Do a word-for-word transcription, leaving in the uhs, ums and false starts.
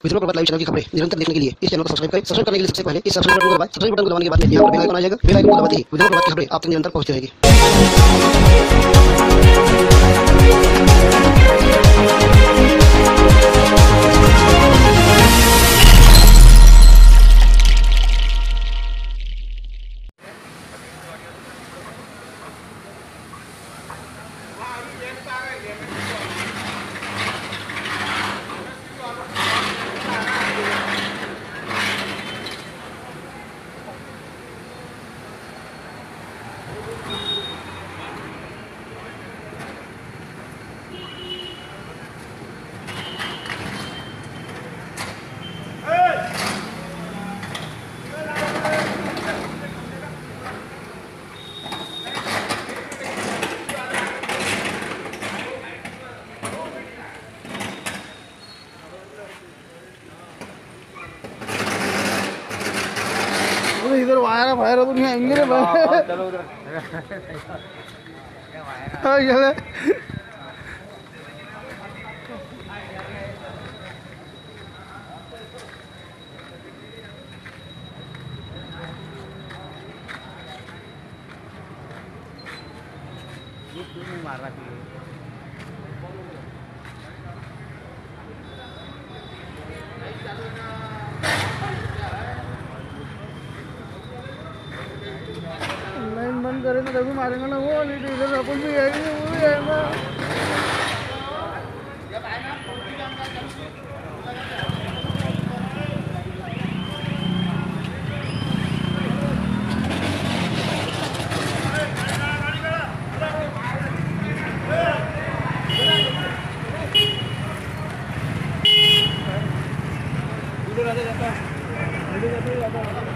विष्णु प्रभात live channel की खबरें निरंतर देखने के लिए इस चैनल को सब्सक्राइब करें। सब्सक्राइब करने के लिए सबसे पहले इस सब्सक्राइब बटन को दबाएं। सब्सक्राइब बटन को दबाने के बाद यहाँ पर बेल आइकन आ जाएगा। बेल आइकन को दबाते ही विष्णु प्रभात की खबरें आप तक निरंतर पहुंचती रहेगी। इधर वायर वायर तो नहीं आएंगे रे भाई। चलो उधर हाँ चले ये क्यों मार रहा है? लाइन बंद करें तो तभी मारेंगे ना वो, नहीं तो इधर अपन भी आएंगे वो भी आएगा। इधर आ जाता है, इधर आ जाता है।